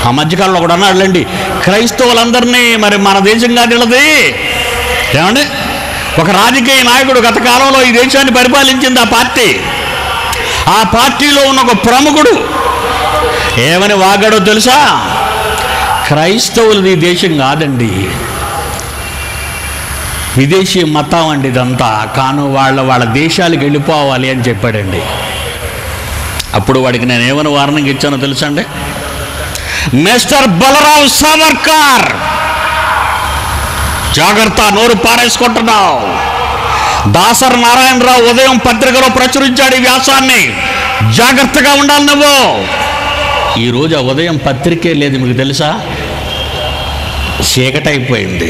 ఆ మధ్యకాలంలో కూడా అన్నాడులేండి, క్రైస్తవులందరినీ మరి మన దేశం కాదు వీళ్ళది ఏమండి. ఒక రాజకీయ నాయకుడు గత కాలంలో ఈ దేశాన్ని పరిపాలించింది ఆ పార్టీలో ఉన్న ఒక ప్రముఖుడు ఏమని వాగాడో తెలుసా? క్రైస్తవులది దేశం కాదండి, విదేశీ మతం అండి ఇదంతా, కాను వాళ్ళ దేశాలకు వెళ్ళిపోవాలి అని చెప్పాడండి. అప్పుడు వాడికి నేను ఏమని వార్నింగ్ ఇచ్చానో తెలుసా అండి? మిస్టర్ బలరావ్ సావర్కర్, జాగ్రత్త, నోరు పారేసుకుంటున్నావు. దాసర్ నారాయణరావు ఉదయం పత్రికలో ప్రచురించాడు ఈ వ్యాసాన్ని, జాగ్రత్తగా ఉండాలి నువ్వు. ఈరోజు ఆ ఉదయం పత్రికే లేదు, మీకు తెలుసా? చీకటైపోయింది,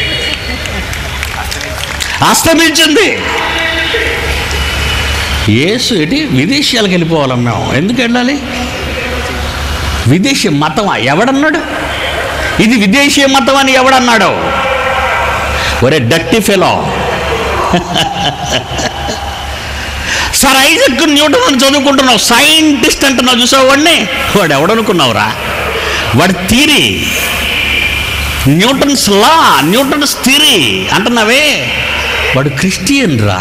అస్తమించింది. యేసు ఏంటి విదేశాలకు వెళ్ళిపోవాలం మేము? ఎందుకు వెళ్ళాలి? విదేశీ మతమా? ఎవడన్నాడు ఇది విదేశీ మతం అని? ఎవడన్నాడు? ఒరే డక్టి ఫెలో, సార్ ఐజక్ న్యూటన్ అని చదువుకుంటున్నావు, సైంటిస్ట్ అంటున్నావు, చూసావు వాడిని? వాడు ఎవడనుకున్నావురా? వాడి theory, Newton's law, Newton's theory అంటున్నావే, వాడు క్రిస్టియన్ రా,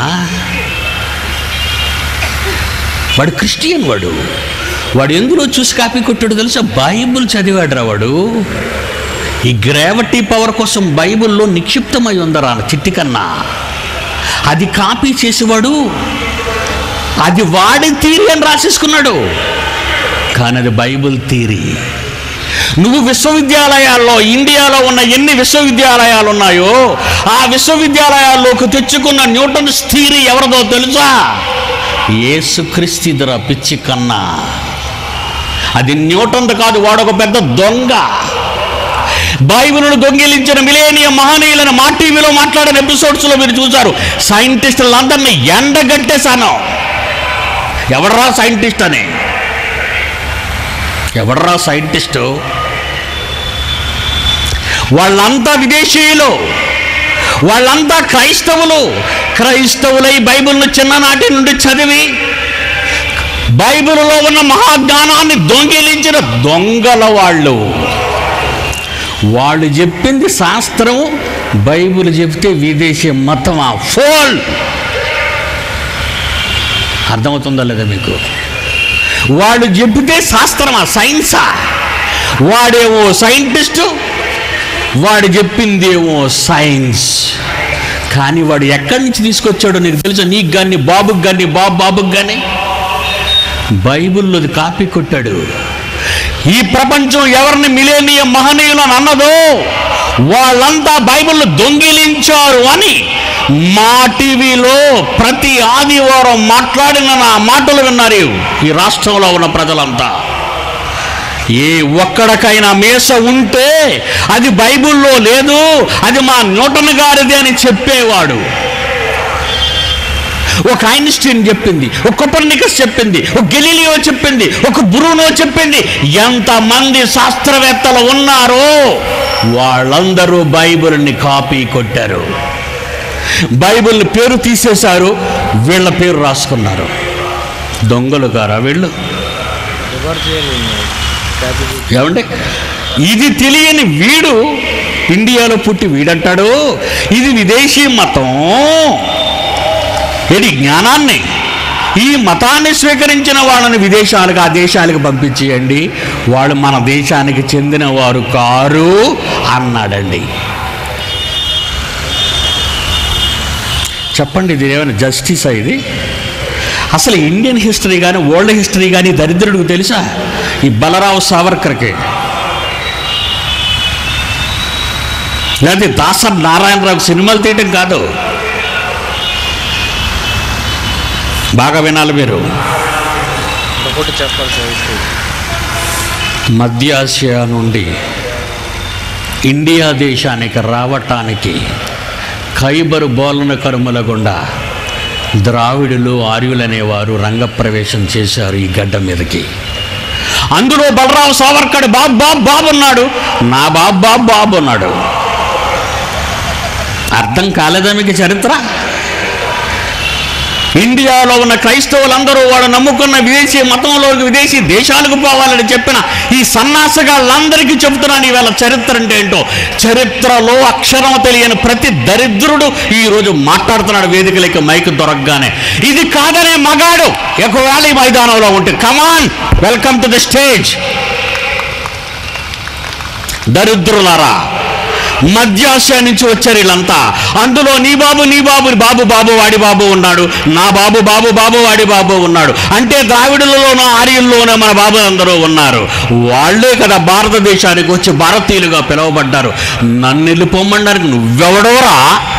వాడు క్రిస్టియన్. వాడు ఎందులో చూసి కాపీ కొట్టాడు తెలుసా? బైబుల్ చదివాడు రా వాడు. ఈ గ్రావిటీ పవర్ కోసం బైబుల్లో నిక్షిప్తమై ఉందరా చిట్టి కన్నా, అది కాపీ చేసేవాడు, అది వాడి థియరీ అని రాసేసుకున్నాడు, కానీ అది బైబుల్ థియరీ. నువ్వు విశ్వవిద్యాలయాల్లో, ఇండియాలో ఉన్న ఎన్ని విశ్వవిద్యాలయాలు ఉన్నాయో ఆ విశ్వవిద్యాలయాల్లోకి తెచ్చుకున్న న్యూటన్స్ థియరీ ఎవరిదో తెలుసా? యేసుక్రీస్తుదిరా పిచ్చి కన్నా. అది న్యూటన్ కాదు, వాడొక పెద్ద దొంగ. బైబిల్ను దొంగిలించిన మిలేనియం మహనీయులను మా టీవీలో మాట్లాడిన ఎపిసోడ్స్లో మీరు చూశారు. సైంటిస్టులందరినీ ఎండగట్టేశాను. ఎవడరా సైంటిస్ట్ అని? ఎవడరా సైంటిస్టు? వాళ్ళంతా విదేశీయులు, వాళ్ళంతా క్రైస్తవులై బైబిల్ను చిన్ననాటి నుండి చదివి బైబిల్లో ఉన్న మహాజ్ఞానాన్ని దొంగిలించిన దొంగల వాళ్ళు చెప్పింది శాస్త్రం, బైబిల్ చెప్తే విదేశీ మతమా? ఫోల్. అర్థమవుతుందా లేదా మీకు? వాడు చెప్తే శాస్త్రమా, సైన్సా? వాడేమో సైంటిస్టు, వాడు చెప్పిందేమో సైన్స్. కానీ వాడు ఎక్కడి నుంచి తీసుకొచ్చాడో నీకు తెలుసా? నీకు కానీ, బాబుకి కానీ, బాబుకి కానీ బైబిల్లోది కాపీ కొట్టాడు. ఈ ప్రపంచం ఎవరిని మిలేనియం మహనీయులు అని అన్నదో వాళ్ళంతా బైబిల్ను దొంగిలించారు అని మా టీవీలో ప్రతి ఆదివారం మాట్లాడిన నా మాటలు విన్నారు ఈ రాష్ట్రంలో ఉన్న ప్రజలంతా. ఏ ఒక్కడికైనా మీస ఉంటే అది బైబిల్లో లేదు, అది మా న్యూటన్ గారిది అని చెప్పేవాడు. ఒక ఐన్స్టీన్ చెప్పింది, ఒక కోపర్నికస్ చెప్పింది, ఒక గెలీలియో చెప్పింది, ఒక బ్రూనో చెప్పింది. ఎంతమంది శాస్త్రవేత్తలు ఉన్నారో వాళ్ళందరూ బైబిల్ని కాపీ కొట్టారు. బైబిల్ పేరు తీసేశారు, వీళ్ళ పేరు రాసుకున్నారు. దొంగలు కారా వీళ్ళు? ఏమంటే ఇది తెలియని వీడు ఇండియాలో పుట్టి వీడంటాడు ఇది విదేశీ మతం. ఇది జ్ఞానాన్ని, ఈ మతాన్ని స్వీకరించిన వాళ్ళని విదేశాలకు, ఆ దేశాలకు పంపించేయండి, వాళ్ళు మన దేశానికి చెందిన వారు కారు అన్నాడండి. చెప్పండి, ఇది ఏమైనా జస్టిసా? ఇది అసలు ఇండియన్ హిస్టరీ కానీ వరల్డ్ హిస్టరీ కానీ దరిద్రుడికి తెలుసా? ఈ బలరావ్ సావర్కర్కి, లేదా దాసర్ నారాయణరావు సినిమాలు తీయటం కాదు. బాగా వినాలి మీరు. మధ్య ఆసియా నుండి ఇండియా దేశానికి రావటానికి ఖైబరు బోలన కరుముల గుండా ద్రావిడులు, ఆర్యులు అనేవారు రంగప్రవేశం చేశారు ఈ గడ్డ మీదకి. అందులో బలరావ్ సావర్కర్ బాబు అన్నాడు, నా బాబు అన్నాడు. అర్థం కాలేదా మీకు చరిత్ర? ఇండియాలో ఉన్న క్రైస్తవులందరూ వాడు నమ్ముకున్న విదేశీ మతంలోకి, విదేశీ దేశాలకు పోవాలని చెప్పిన ఈ సన్నాసగాళ్ళందరికీ చెబుతున్నాను ఈవేళ చరిత్ర అంటే ఏంటో. చరిత్రలో అక్షరం తెలియని ప్రతి దరిద్రుడు ఈరోజు మాట్లాడుతున్నాడు వేదికలకి మైక్ దొరకగానే. ఇది కాదనే మగాడు ఒకవేళ ఈ మైదానంలో ఉంటే, come on, welcome to the stage. దరిద్రులారా, మధ్యాసియా నుంచి వచ్చారు వీళ్ళంతా. అందులో నీ బాబు బాబు వాడి బాబు ఉన్నాడు, నా బాబు వాడి బాబు ఉన్నాడు. అంటే ద్రావిడులలోనూ ఆర్యుల్లోనూ మన బాబులందరూ ఉన్నారు. వాళ్ళే కదా భారతదేశానికి వచ్చి భారతీయులుగా పిలువబడ్డారు. నన్ను వెళ్ళిపోమన్నారు. నువ్వెవడోరా?